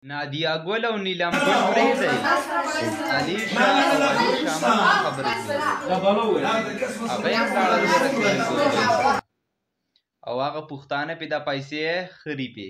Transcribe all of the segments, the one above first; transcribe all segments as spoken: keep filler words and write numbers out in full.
نادیه ګل او نیلم ګل پرېږدئ. علیشه او علیشه مه خبرې کوئ. هغه هم لاړل د رسول ګل او هغه پښتانه پې دا پیسې خري پې.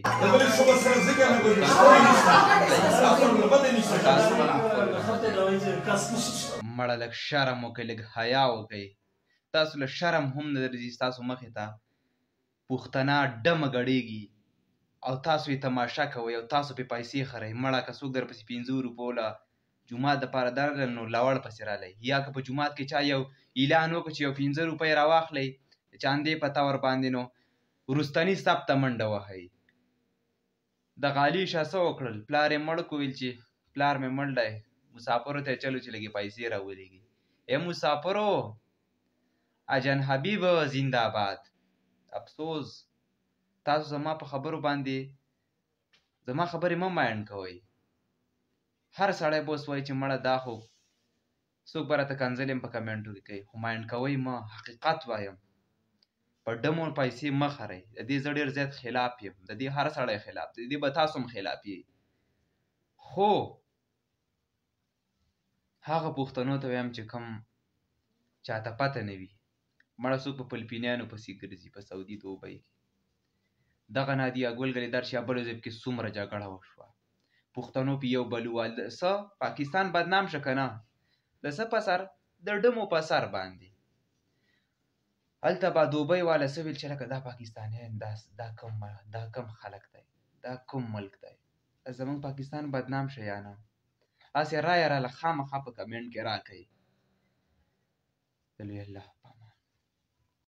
مړه لږ شرم وکئ، لږ حیا وکئ. تاسو له شرم هم نه درځي ستاسو مخې ته پښتنه ډمه ګډېږي او تاسو یې تماشه کوئ او تاسو پې پیسې خرئ. مړه که څوک درپسې پنځه روپو له جومات دپاره درغلل نو لوړ پسې رالی، یا که په جومات کې چا یو اعلان وکړو چې یو پنځه روپۍ راواخلئ د چاندې په طور باندې، نو وروستني صف ته منډه وهئ. دغه علیشه څه وکړل؟ پلار یې مړ کړو، ویل چې پلار مې مړ دی، مسافرو ته یې چلو چې لږې پیسې راولېږي. ای مسافرو، اجن حبیب زنده باد. افسوس تاسو زما په خبرو باندې زما خبرې مه مایند کوئ. هر سړی به اوس وایي چې مړه دا خو څوک به راته کنځلې په کمنټو کې کوي، خو مایند کوئ مه. حقیقت وایم، په ډمو پیسې مه خرئ. د دې زه ډېر زیات خلاف یم، د دې هر سړی خلاف دی، د دې به تاسو هم خلاف یې. خو هغه پښتنو ته وایم چې کوم چاته پته نه وي، مړه څوک په فلپینیانو پسې ګرځي په سعودي دوبۍ کې. دغه نادیه ګل ګلېدر چې بل ځای کې څومره جګړه وشوه، پښتنو پې یو بل وویل څه پاکستان بدنام شه که نه، د څه په سر؟ د ډمو په سر باندې. هلته به دوبۍ والا څه ویل چې لکه دا پاکستانیان دا کوم دا کوم خلک دی، دا کوم ملک دی، زموږ پاکستان بدنام شه یا نه. هسې رایه راله خامخا په کمنټ کې راکئ. د لوی الله